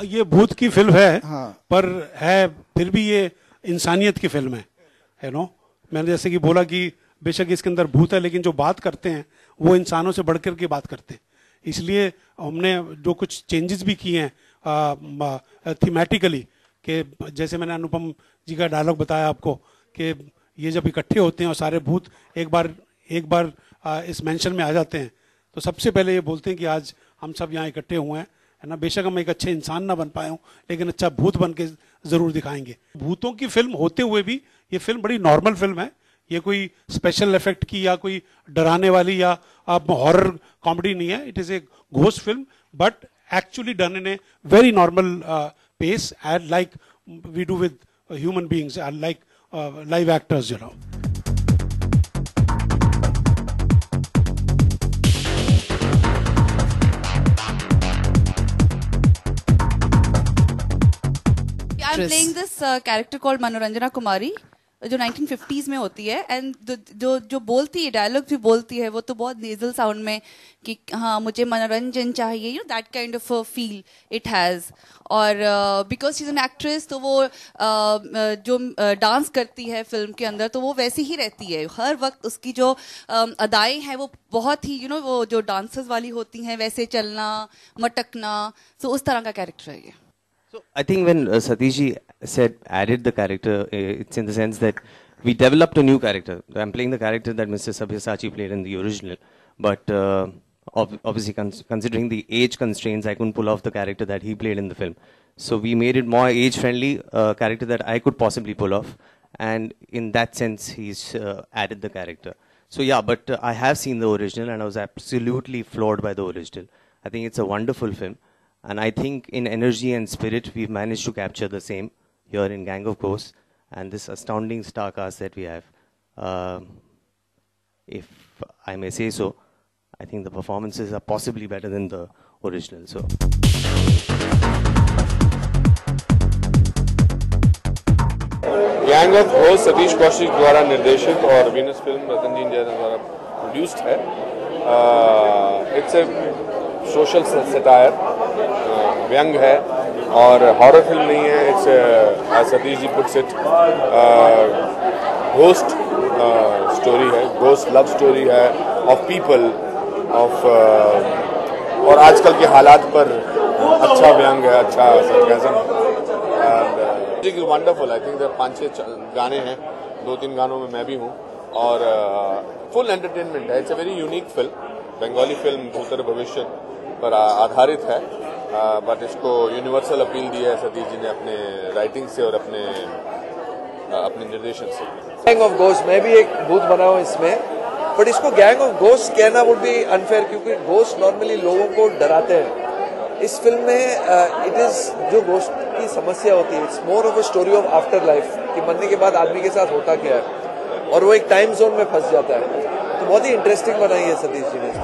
ये भूत की फिल्म है, हाँ। पर है फिर भी ये इंसानियत की फिल्म है नो। मैंने जैसे कि बोला कि बेशक इसके अंदर भूत है, लेकिन जो बात करते हैं वो इंसानों से बढ़कर के बात करते हैं। इसलिए हमने जो कुछ चेंजेस भी किए हैं थीमेटिकली, कि जैसे मैंने अनुपम जी का डायलॉग बताया आपको कि ये जब इकट्ठे होते हैं और सारे भूत एक बार इस मेंशन में आ जाते हैं, तो सबसे पहले ये बोलते हैं कि आज हम सब यहाँ इकट्ठे हुए हैं, है ना। बेशक हम एक अच्छे इंसान ना बन पाए हों, लेकिन अच्छा भूत बन के जरूर दिखाएंगे। भूतों की फिल्म होते हुए भी ये फिल्म बड़ी नॉर्मल फिल्म है। ये कोई स्पेशल इफेक्ट की या कोई डराने वाली या हॉरर कॉमेडी नहीं है। It is a ghost film, but actually done in a very normal pace, and like we do with human beings, like live actors, you know. I'm playing this character called मनोरंजना कुमारी, जो 1950s में होती है, and जो बोलती है, dialogue भी बोलती है, वो तो बहुत नेजल साउंड में कि हाँ मुझे मनोरंजन चाहिए, you know that kind of feel it has. और because she is an actress, तो वो जो डांस करती है फिल्म के अंदर, तो वो वैसी ही रहती है हर वक्त। उसकी जो अदाएं हैं वो बहुत ही यू नो वो जो डांसर्स वाली होती हैं, वैसे चलना मटकना, तो उस तरह का कैरेक्टर है ये। So I think when Satish ji said added the character, it's in the sense that we developed a new character. I'm playing the character that Mr. Sabyasachi played in the original, but obviously considering the age constraints, I couldn't pull off the character that he played in the film. So we made it more age-friendly, character that I could possibly pull off, and in that sense, he's added the character. So yeah, but I have seen the original, and I was absolutely floored by the original. I think it's a wonderful film. And I think in energy and spirit, we've managed to capture the same here in Gang of Ghosts and this astounding star cast that we have. If I may say so, I think the performances are possibly better than the original. So. Gang of ghost Satish Kaushik द्वारा निर्देशित और Venus film Ratanjit Jain द्वारा produced है। It's A social satire, व्यंग है और horror film नहीं है। It's Satish ji puts it ghost story है, घोस्ट लव स्टोरी है ऑफ पीपल ऑफ और आजकल के हालात पर अच्छा व्यंग है, अच्छा सरकाज़म है। Music is wonderful. I think 5-6 गाने हैं, 2-3 गानों में मैं भी हूँ और फुल एंटरटेनमेंट है। It's a very unique film, Bengali film Bhooter भविष्य पर आधारित है, बट इसको यूनिवर्सल अपील दी है सतीश जी ने अपने राइटिंग से और अपने निर्देशन से। गैंग ऑफ घोस्ट, मैं भी एक भूत बना हूँ इसमें, बट इसको गैंग ऑफ घोस्ट कहना वुड बी अनफेयर, क्योंकि घोस्ट नॉर्मली लोगों को डराते हैं। इस फिल्म में इट इज जो घोस्ट की समस्या होती है, it's more of a story of after life, कि मरने के बाद आदमी के साथ होता क्या है, और वो एक टाइम जोन में फंस जाता है। तो बहुत ही इंटरेस्टिंग बनाई है सतीश जी ने।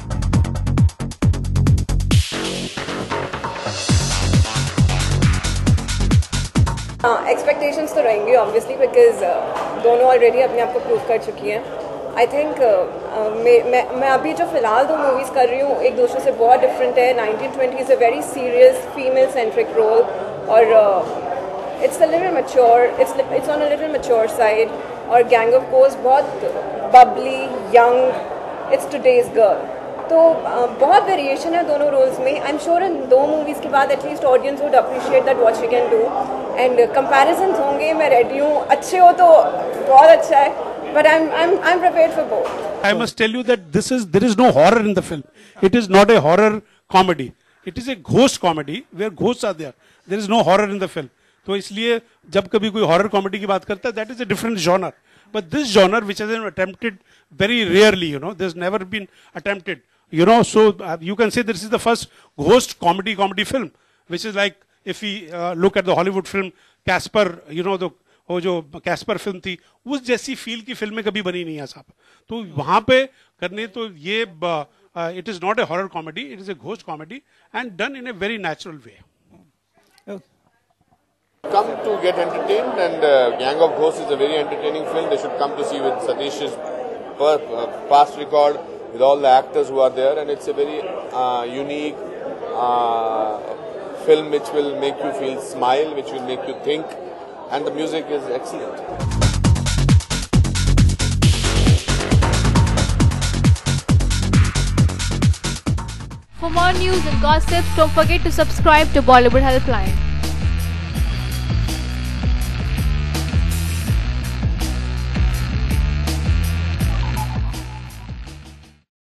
एक्सपेक्टेशंस तो रहेंगे ऑब्वियसली, बिकॉज दोनों ऑलरेडी अपने आप को प्रूव कर चुकी हैं। आई थिंक मैं अभी जो फ़िलहाल 2 मूवीज़ कर रही हूँ एक दूसरे से बहुत डिफरेंट है। 1920 is a very serious female centric role, और it's a little mature, it's on a little mature side, और गैंग ऑफ घोस्ट बहुत bubbly young, it's today's girl. तो बहुत वेरिएशन है दोनों रोल्स में। I am sure in 2 movies के बाद at least audience would appreciate that what she can do, and comparisons होंगे, मैं रेडी हूँ। अच्छे हो तो बहुत अच्छा है, but I'm prepared for both. I must tell you that there is no horror in the film. It is not a horror comedy. It is a ghost comedy where ghosts are there. There is no horror in the film. तो इसलिए जब कभी कोई horror comedy की बात करता है, that is a different genre. But this genre, which has been attempted very rarely, you know, there's never been attempted, you know. So you can say this is the first ghost comedy film, which is like if we look at the Hollywood film Casper, you know, वो जो Caspar film थी, उस जैसी feel की फिल्में कभी बनी नहीं है साहब। तो वहां पे करने तो ये it is not a horror comedy, it is a ghost comedy and done in a very natural way. Come to get entertained, and Gang of Ghosts is a very entertaining film. They should come to see with Satish's past record, with all the actors who are there, and it's a very unique film which will make you feel smile, which will make you think, and the music is excellent. For more news and gossips, don't forget to subscribe to Bollywood Helpline.